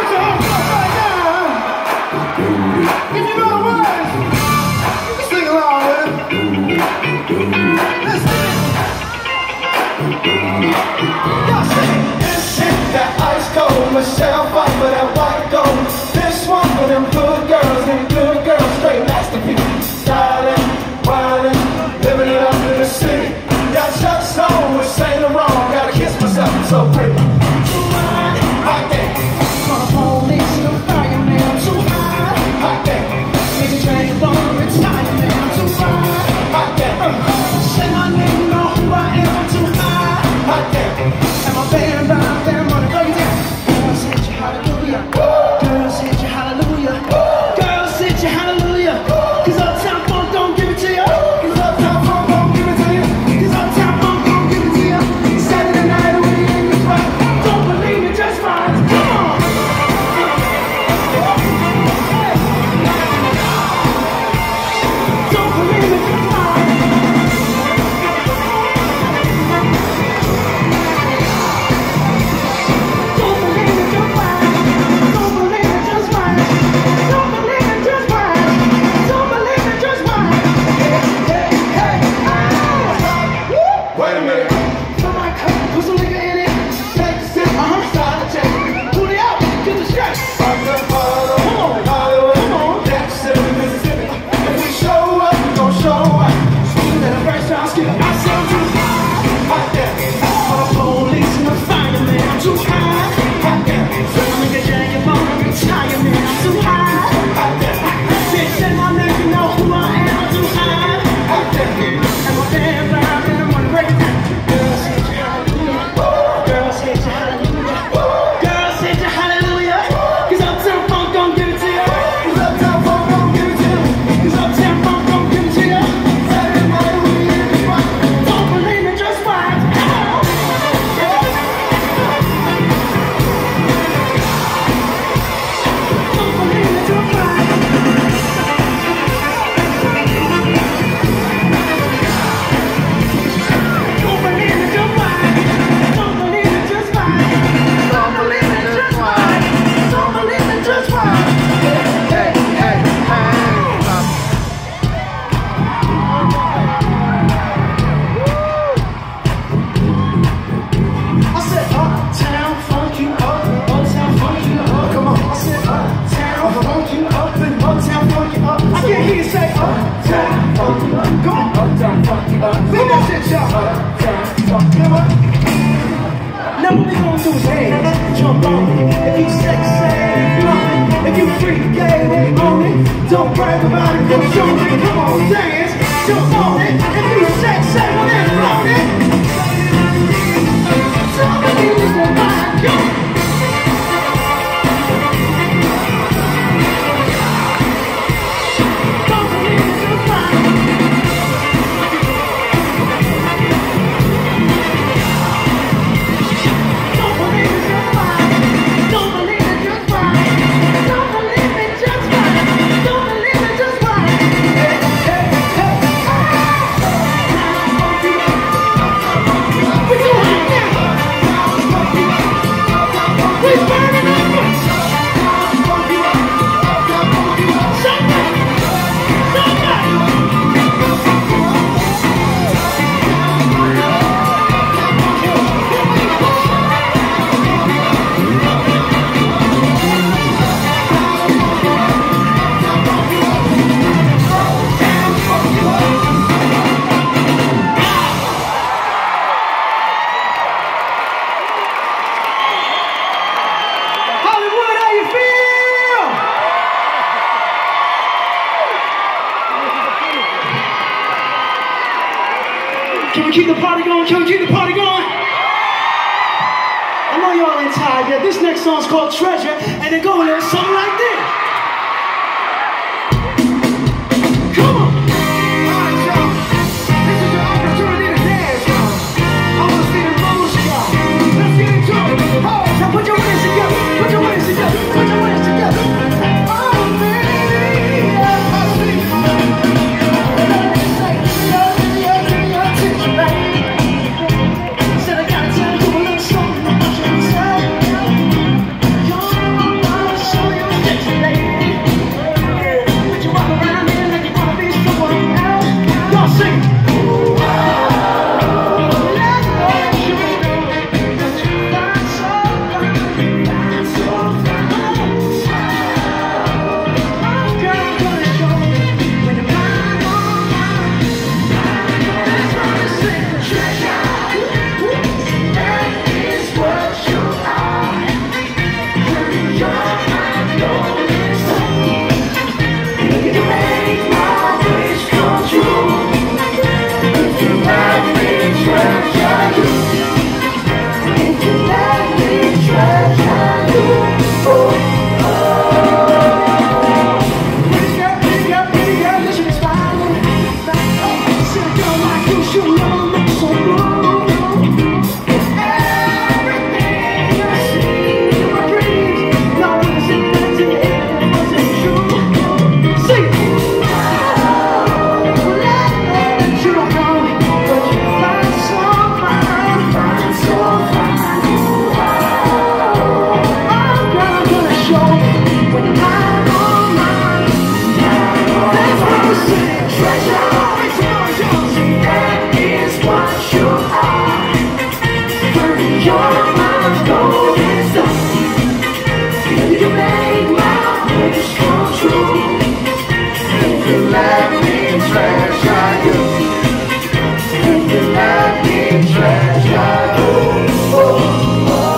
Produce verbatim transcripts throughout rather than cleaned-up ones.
Michelle fight for that white gold. This one for them good girls, them good girls, straight masterpiece. Styling, wildin', living it up in the city. Got Chuck's on with Saint Laurent. Gotta kiss myself, I'm so pretty. Too high, hot day. My police, no fireman, I'm too high, hot day. Easy train, don't retire, man, I'm too high, hot day. Say my name, know who I am, I'm too high, hot day. And my band round there, money right there. Girls hit you hallelujah. Girls hit you hallelujah. Girls hit you hallelujah. Cause Uptown Funk don't give it to you. Cause Uptown Funk don't give it to you. Cause Uptown Funk don't give it to you. Saturday night when you in the spot. Don't believe me, just fine. Come on. Don't believe me, just fine. Now what we gonna do is dance, jump on it. If you sexy, blunt, if you freak, gay, we own it. Don't brag about it, come show me. Come on, dance, jump on it. If you sexy, well then float it. Don't believe it's gonna mind, go. Can we keep the party going? Can we keep the party going? I know y'all ain't tired yet. This next song's called Treasure, and it goes a little something like this. Come on! Alright, y'all. This is your opportunity to dance, y'all. I want to see the motion, y'all. Let's get into it. Oh, now put your hands together. Put your hands together. Put your hands together. Oh, baby, I see you. Said I gotta tell you a little something about yourself. You're my You make my wish come true. If you let me treasure you, if you let me treasure you. Oh, oh.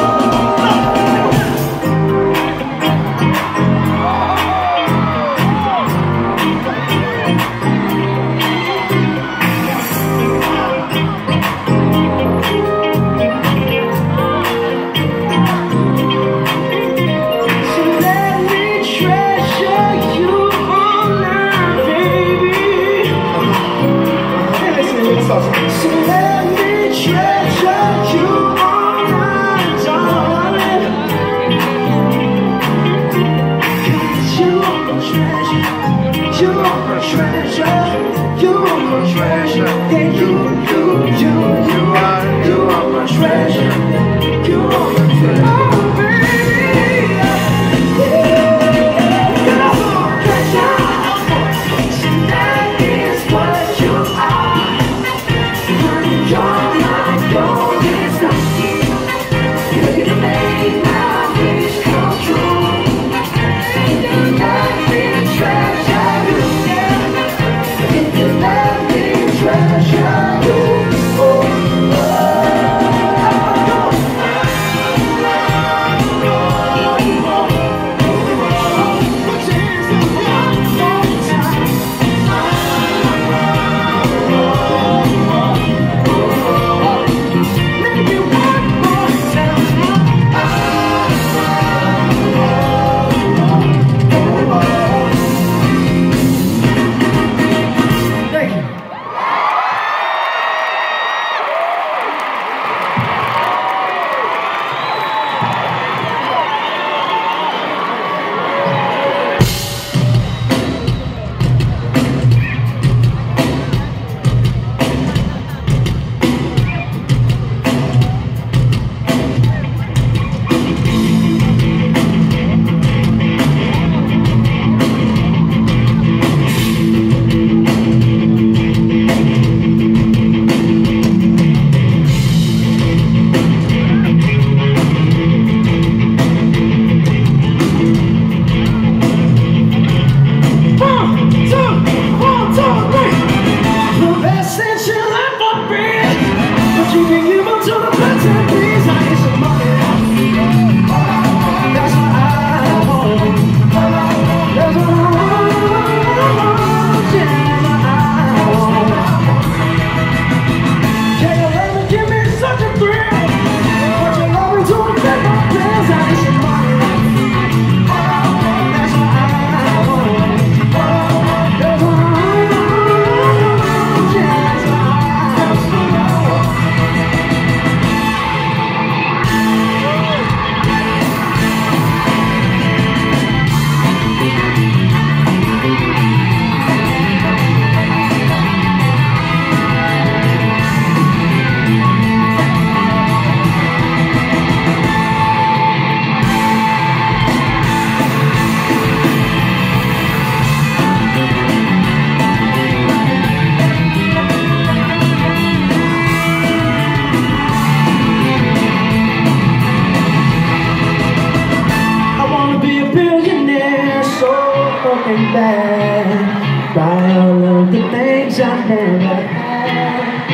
By all of the things I never had.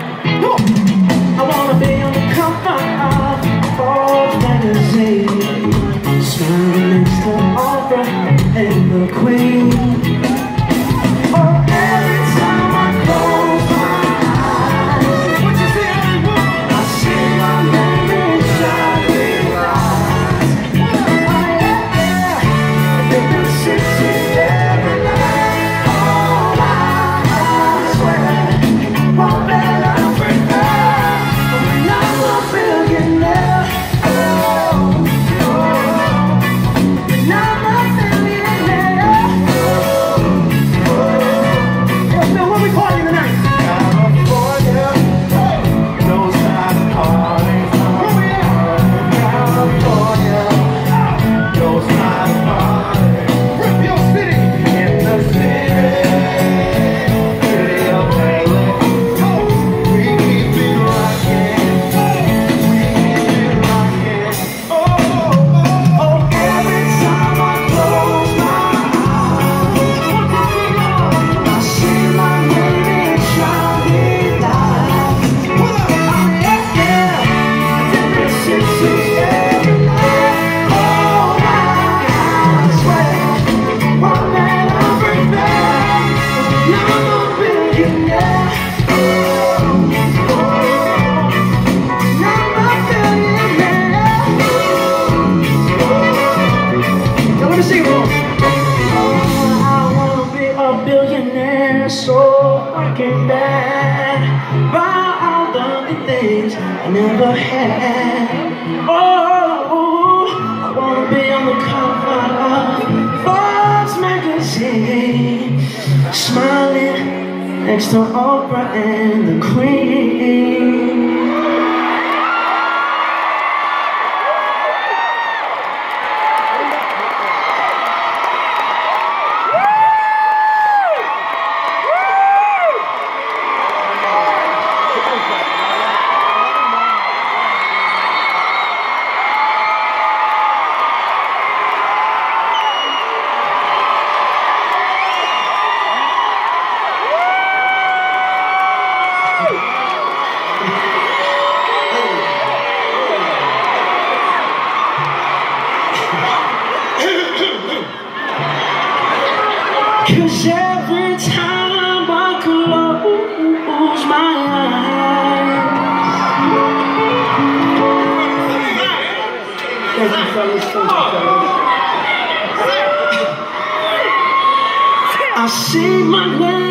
I wanna be on the cover of Forbes magazine, smiling next to Oprah and the Queen. Oh, every time I close my eyes, what you see? I see my name in shining lights. Oh yeah, yeah, in the city every night. Oh, I, I swear, won't let her break down. When I'm a billionaire, oh, oh, when I'm a billionaire, oh. Let me sing it. Oh, I wanna be a billionaire, so fucking bad. Buy all the things I never had. Oh, I wanna be on the cover of Forbes magazine, smiling next to Oprah and the Queen. Cause every time I close my eyes, thank you, fellas, thank you, fellas. I see my name